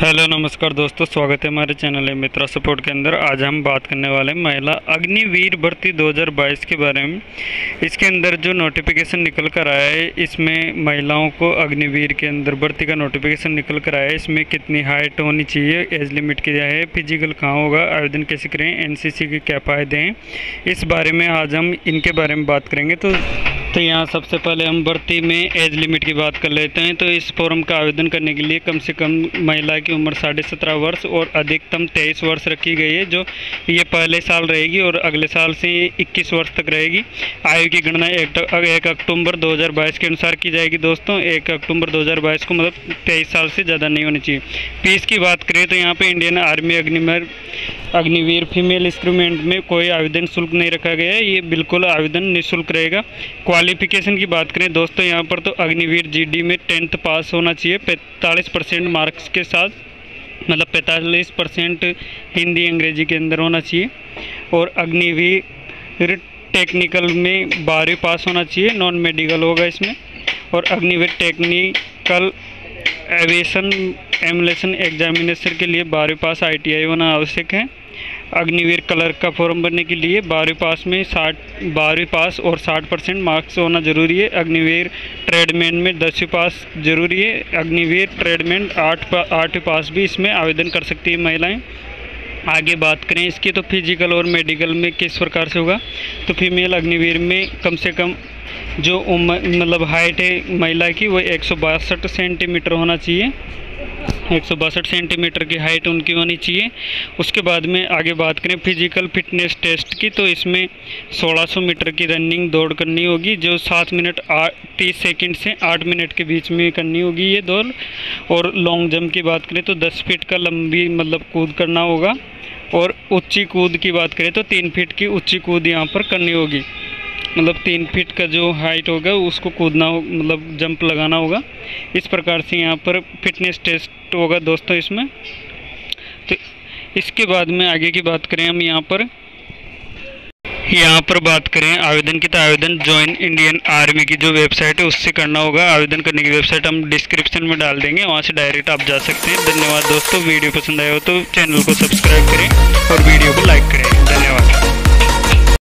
Hello नमस्कार दोस्तों, स्वागत है हमारे चैनल है मित्रा सपोर्ट के अंदर। आज हम बात करने वाले हैं महिला अग्निवीर भर्ती 2022 के बारे में। इसके अंदर जो नोटिफिकेशन निकल कर आया है, इसमें महिलाओं को अग्निवीर के अंदर भर्ती का नोटिफिकेशन निकल कर आया है। इसमें कितनी हाइट होनी चाहिए, एज लिमिट क्या है, फिजिकल कहाँ होगा, आवेदन कैसे करें, एनसीसी के क्या फ़ायदे हैं, इस बारे में आज हम इनके बारे में बात करेंगे। तो यहाँ सबसे पहले हम भर्ती में एज लिमिट की बात कर लेते हैं। तो इस फॉर्म का आवेदन करने के लिए कम से कम महिला की उम्र 17.5 वर्ष और अधिकतम 23 वर्ष रखी गई है, जो ये पहले साल रहेगी और अगले साल से 21 वर्ष तक रहेगी। आयु की गणना 1 अक्टूबर 2022 के अनुसार की जाएगी। दोस्तों 1 अक्टूबर 2022 को मतलब 23 साल से ज़्यादा नहीं होनी चाहिए। फीस की बात करें तो यहाँ पे Indian army Agniveer female instrument में कोई आवेदन शुल्क नहीं रखा गया है, ये बिल्कुल आवेदन निःशुल्क रहेगा। क्वालिफिकेशन की बात करें दोस्तों, यहाँ पर तो अग्निवीर जीडी में 10th पास होना चाहिए 45% मार्क्स के साथ, मतलब 45% हिंदी अंग्रेजी के अंदर होना चाहिए। और अग्निवीर टेक्निकल में 12वीं पास होना चाहिए, नॉन मेडिकल होगा इसमें। और Agniveer technical aviation emulation examination के लिए 12वीं पास ITI होना आवश्यक है। अग्निवीर क्लर्क का फॉर्म भरने के लिए 12वीं पास में 12वीं पास और 60% मार्क्स होना ज़रूरी है। अग्निवीर ट्रेडमैन में 10वीं पास जरूरी है। अग्निवीर ट्रेडमैन 8वीं पास भी इसमें आवेदन कर सकती है महिलाएं। आगे बात करें इसकी, तो फिजिकल और मेडिकल में किस प्रकार से होगा। तो फीमेल अग्निवीर में कम से कम जो मतलब हाइट है महिला की वो 162 सेंटीमीटर होना चाहिए, 162 सेंटीमीटर की हाइट उनकी होनी चाहिए। उसके बाद में आगे बात करें फिजिकल फिटनेस टेस्ट की, तो इसमें 1600 मीटर की रनिंग दौड़ करनी होगी, जो 7 मिनट 30 सेकंड से 8 मिनट के बीच में करनी होगी ये दौड़। और लॉन्ग जंप की बात करें तो 10 फीट का लंबी मतलब कूद करना होगा। और ऊंची कूद की बात करें तो 3 फीट की ऊंची कूद यहाँ पर करनी होगी, मतलब 3 फीट का जो हाइट होगा उसको कूदना हो, मतलब जंप लगाना होगा। इस प्रकार से यहाँ पर फिटनेस टेस्ट होगा दोस्तों इसमें। तो इसके बाद में आगे की बात करें हम यहाँ पर बात करें आवेदन की, तो आवेदन ज्वाइन इंडियन आर्मी की जो वेबसाइट है उससे करना होगा। आवेदन करने की वेबसाइट हम डिस्क्रिप्शन में डाल देंगे, वहाँ से डायरेक्ट आप जा सकते हैं। धन्यवाद दोस्तों, वीडियो पसंद आया हो तो चैनल को सब्सक्राइब करें और वीडियो को लाइक करें। धन्यवाद।